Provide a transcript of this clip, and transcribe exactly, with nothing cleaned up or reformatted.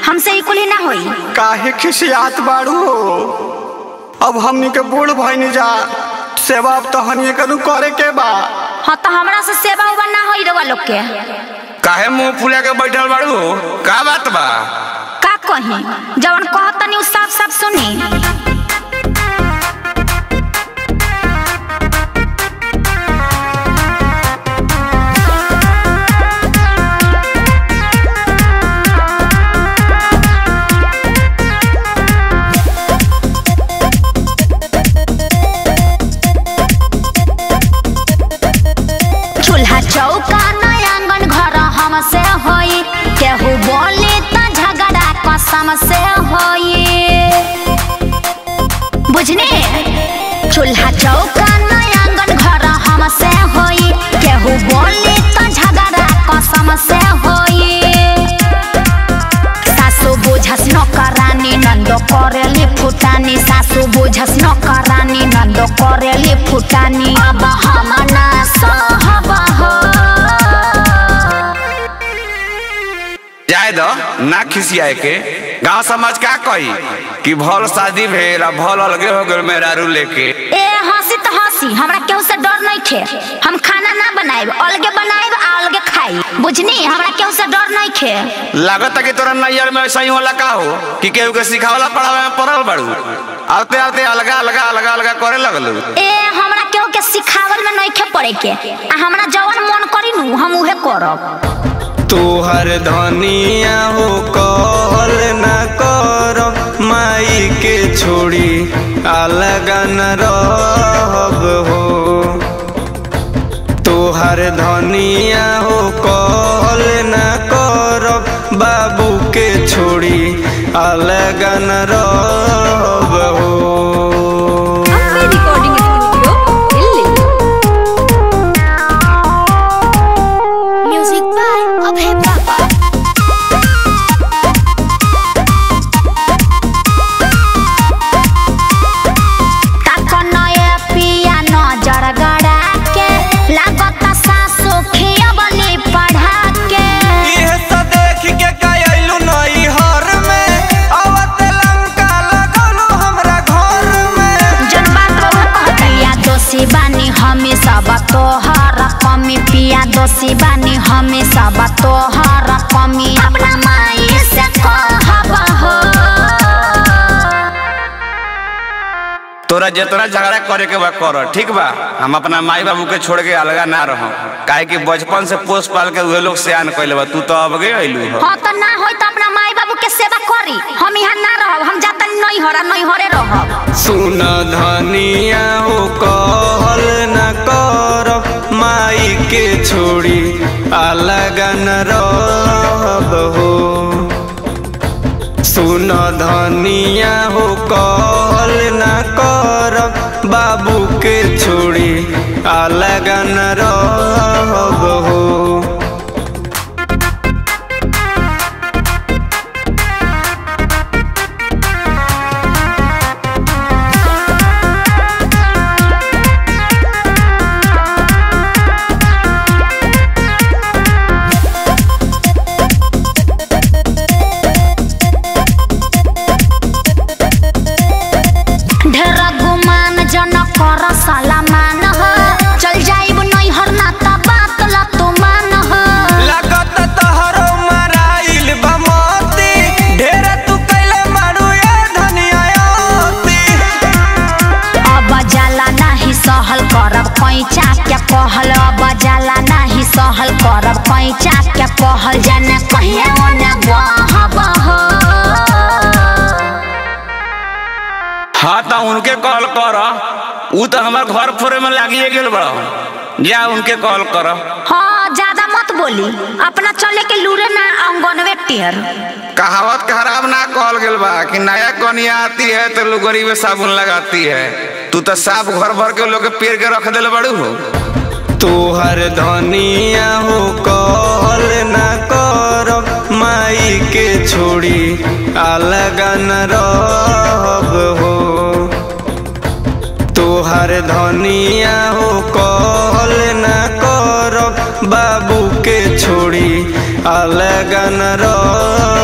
हमसे ही कुल ना होई। काहे खिसियात बाड़ू हो? अब हमनी के बूढ़ भइनी जा, सेवा अब तो हनी करू करे के बा। हाँ तो हमरा से सेवा उबा ना होई रवा लोग के। काहे मुंह फुला के बैठल बाड़ू हो? का बात बा? का कही जवन कहतनी उ साफ साफ सुनी। चूल्हा चौका नया आंगन घर हमसे होई, केहू बोली त झगड़ा कसम से होई, बुझनी? चूल्हा चौका नया आंगन घर हमसे होई, केहू बोली त झगड़ा कसम से होई। सासू बुझस नौकरानी नंदो करेली फुटानी, सासू बुझस नौकरानी नंदो करेली फुटानी। अब हम ना सहब हो। जाए दो ना खिसियाए के। गाँव समाज का कही कि भल शादी भेल आ भल अलगे हो गए मेहरारू लेके। ए हंसी तो हंसी, हमरा केहू से डर नहीं थे। हम खाना ना बनाएब, अलगे बनाएब आ अलगे खाई, बुझनी? हमरा केहू से डर नहीं थे। लागत कि तोरा नैयर में ऐसा ही होला का हो कि केहू के सिखावला पढ़ावे में पड़ल बाड़ू, आते आते अलगा अलगा अलगा अलगा करे लगलू। ए हमरा केहू के सिखावल में नहीं खे पड़े के, आ हमरा जवन मन करी नु हम उहे करब। तोहर धनिया हो कहल न करब, माई के छोड़ी अलग न रहब हो। तोहर धनिया हो कहल न करब, बाबू के छोड़ी अलग न रहब हो। तोहर कमी पिया दोषी बानी हमें सब तोहर कमी, अपना माई से कहब हो। तोरा जितना झगड़ा करे के बा कर, ठीक बा? हम अपना माई बाबू के छोड़ के अलगा ना रहो, काहे कि बचपन से पोस पाल के उहे लोग सियान कइले बा। तू तो अब गे अइलू हो। हां तो ना होई तो अपना माई बाबू के सेवा करी, हम यहां ना रहब, हम जातन नहीं हरा नहीं हरे रहब। सुन धनिया हो कहल न करब, माई के छोड़ी अलग न रहब हो। सुन धनिया हो कहल न करब, बाबू के छोड़ी अलग न रहब हो। सलामान हो, चल जाइब नहीं हरना त बात ला तू मान हो। लागत तोहरो मराइल बा मोती, ढेर तू कइले मारू ए धनिया ओती। अब जाला नाही सहल करब कैचा के कहल, अब जाला नाही सहल करब कैचा के कहल, जाने कहिए ओने बहब हो। हाँ तो उनके कॉल कर, उ तो हमार घर फोरे में लागिए गेल बड़ा, जा उनके कॉल कर। हाँ ज्यादा मत बोली, अपना चले के लूरे ना अंगनवे टेर। कहावत खराब ना कॉल गेल बा कि नया कनिया आती है तो लोग गरीब साबुन लगाती है। तू तो साफ घर भर के लोग के पेड़ के रख दिल बड़ू हो। तोहर धनिया हो कहल न करब, माई के छोड़ी अलग न रहब हो। तोहर धनिया हो कहल न करब, बाबू के छोड़ी अलग न रहब